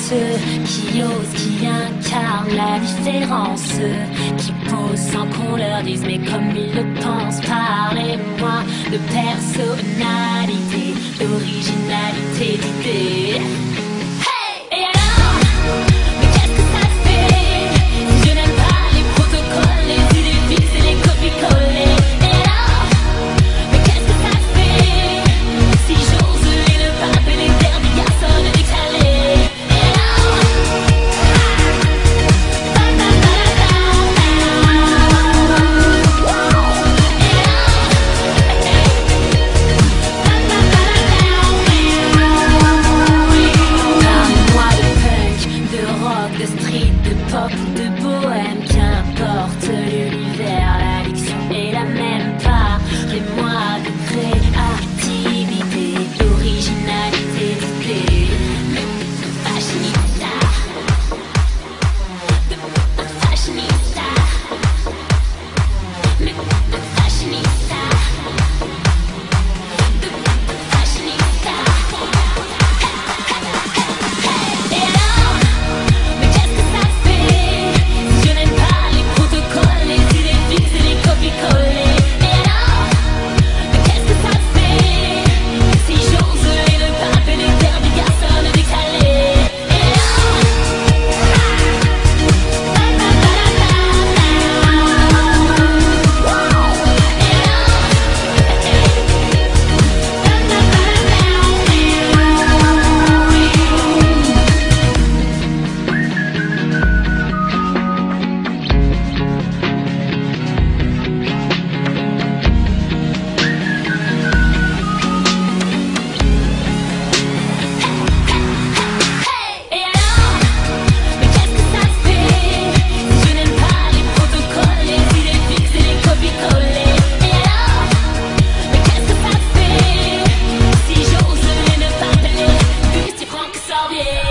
ceux qui osent, qui incarnent la différence, qui posent sans qu'on leur dise mais comme ils le pensent. Parlez-moi de personnalité, d'originalité, d'idée. De street, de pop, de bohème, qu'importe l'univers, l'addiction est la même. Parlez-moi de créativité, d'originalité, d'idée, de fashionista, de fashionista, de fashionista, de fashionista. Yeah.